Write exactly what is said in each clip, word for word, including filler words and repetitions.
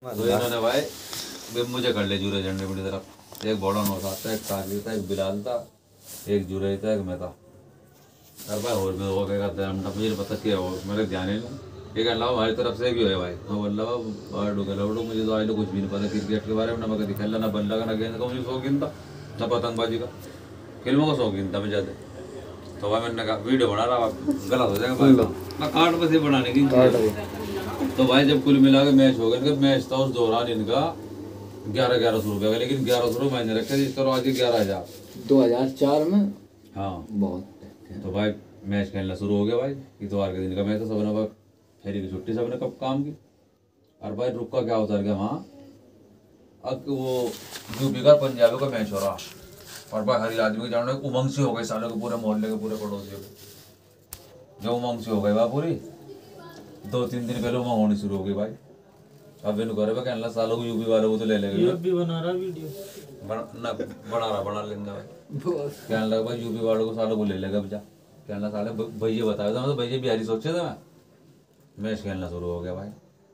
तो इन्होंने भाई वे मुझे कर ले जुरे झंडे बड़ी तरफ एक बड़ा नौसा था, एक ताकि था, एक बिलाल था, एक जुरे था, एक मैं था। अरे भाई और मैं हो गया था हमने मुझे पता क्या हो मेरे ध्यान ही नहीं एक अल्लाह हमारी तरफ से भी है भाई। मैं बोल रहा बाहर डूबे लवड़ो मुझे तो आज कुछ भी नहीं पता क्रिकेट के बारे में, ना मैं कभी खेला ना बल्ला का ना गेंद का मुझे शौकीन था ना पतंगबाजी का, फिल्मों का शौकीन था मैं ज़्यादा। तो भाई मैंने कहा वीडियो बना रहा गलत हो जाएगा भाई ना कार्ड बस ये बनाने की। तो भाई जब कुल मिला के मैच हो गया, मैच था उस दौरान इनका ग्यारह ग्यारह सौ रुपये का, लेकिन ग्यारह सौ रुपये मैंने रखे इस तरह आज ग्यारह हजार दो हजार चार में। हाँ बहुत। तो भाई मैच खेलना शुरू हो गया भाई, इतवार के दिन का मैच था, सबने भाई फेरी की छुट्टी सबने कब काम की। और भाई रुका क्या उतर गया वहाँ, अब वो यूपी का पंजाबी का मैच हो रहा और भाई हर आदमी को जानो उमंग से हो गई सालों के पूरे मोहल्ले के पूरे पड़ोसियों के जो उमंग से हो गई भाई पूरी। दो तीन दिन पहले उमंग होनी शुरू हो गई भाई। अब इन करे कहना सालों को यूपी वालों को तो ले लेंगे यूपी बना रहा वीडियो बना बना रहा बना लेंगे भाई। कहने लगा भाई यूपी वालों को सालों को ले लेगा बचा, कहना साले भैया बताया था, मतलब भैया बिहारी सोचे थे मैं। मैच खेलना शुरू हो गया भाई,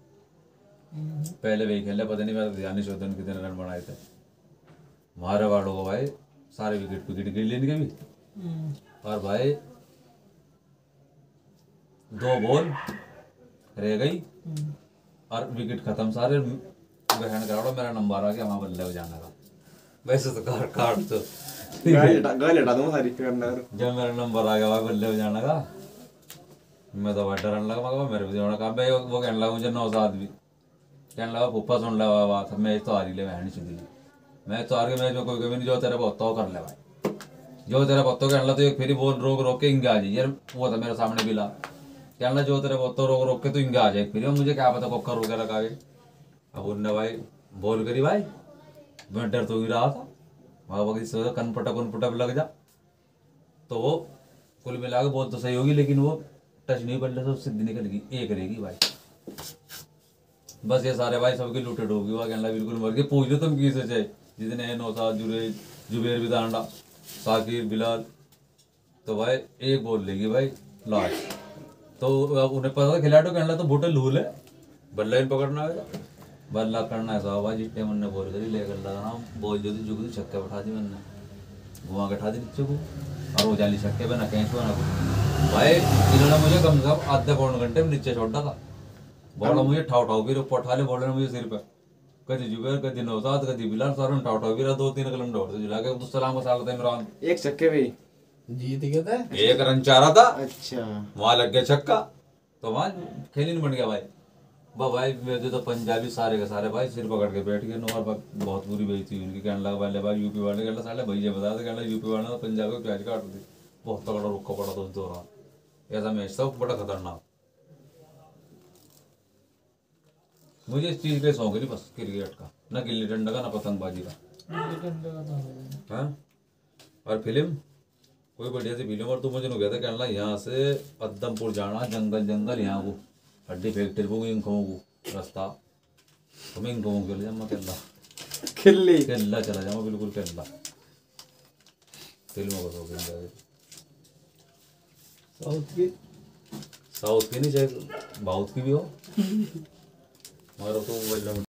पहले वही खेले पता नहीं मेरा ध्यान नहीं शोधन कितने रन बनाए थे हमारे वालों को भाई, सारे विकेट विकेट गिर लेने के भी। और भाई दो बॉल रह गई और विकेट खत्म सारे, बहन करा मेरा नंबर आ गया वहां बल्ले हो जाने का। वैसे तो कार कार्ड तो जब मेरा नंबर आ गया वहां बल्ले हो जाने का, मैं तो भाई डरने लगा, मगर मेरे भी कहा भाई वो कहने लगा मुझे नौ सात भी कहने लगा फूफा सुन लगा बात मैच तो हारी ले बहन चुकी मैच तो हार के मैच में कोई कभी नहीं, जो तेरा पत्ता कर ले भाई, जो तेरा पत्तों कहने लगा तो एक फिर बोल रोक रोक के इंगे आ जाइए। वो था मेरे सामने बिला कहना जो तेरे पत्तों रोक रोक के तो इंगे आ जाए, फिर मुझे क्या पता कोकर रोके रखा। अब उनने भाई बोल करी भाई, मैं डर तो ही रहा था वहाँ बगी से कनपटा कनपटा लग जा। तो वो कुल मिला के बोल तो सही होगी, लेकिन वो टच नहीं पड़ रहा सीधी निकल गई, एक रहेगी भाई। बस ये सारे भाई सबकी लूटे डूबी हुआ कहना बिल्कुल मर के पूछ लो तुम किसे चाहिए जितने हैं नौसाद जुरे जुबेर बिदांडा साकिर बिलाल। तो भाई एक बोल लेगी भाई लास्ट, तो उन्हें पता था खिलाड़ी कहना तो बोटल लूल है बल्ला इन पकड़ना है बल्ला करना है साहब भाई। जिस टाइम उन्होंने बोल करी लेकर लगा बोल जो थी जुग छक्के बैठा दी मैंने घुमा के उठा दी नीचे को, और वो जाली छक्के पे ना कैच हुआ ना कुछ भाई। इन्होंने मुझे कम से कम आधे पौन घंटे में नीचे छोड़ा था, बॉल मुझे ठाव ठाव भी ऊपर उठा ले बॉल ने मुझे सिर पे, कभी जुबेर कभी नौसाद कभी बिलाल सारों ठाव ठाव भी रहा, दो तीन कलम दौड़ से जिला के अब्दुल सलाम का साल था इमरान एक छक्के पे जीत गया था, एक रन चारा था। अच्छा वहां लग गया छक्का तो वहां खेल ही नहीं बन गया भाई। भाई मेरे तो पंजाबी सारे के सारे भाई सिर पकड़ के बैठ गए, और बहुत बुरी बेइज्जती हुई उनकी। कहने लगा भाई भाई यूपी वाले कहना साले भैया बता दे कहना यूपी वाले पंजाब को प्याज काट दी, बहुत तगड़ा रुका पड़ा था उस दौरान। ऐसा मैच था बड़ा खतरनाक। मुझे इस चीज का शौक नहीं बस क्रिकेट का, ना गिल्ली डंडा का ना पतंगबाजी का। हाँ और फिल्म कोई बढ़िया सी फिल्म, और तू मुझे गया था कहना यहाँ से पद्मपुर जाना जंगल जंगल यहाँ को हड्डी फैक्ट्री को इन खाऊं को रास्ता तो मैं इन खाऊं के ले जाऊँ केला खिल्ली केला चला जाऊँ बिल्कुल केला। फिल्मों का शौक साउथ की साउथ की नहीं चाहे बाउथ की भी हो मगर तो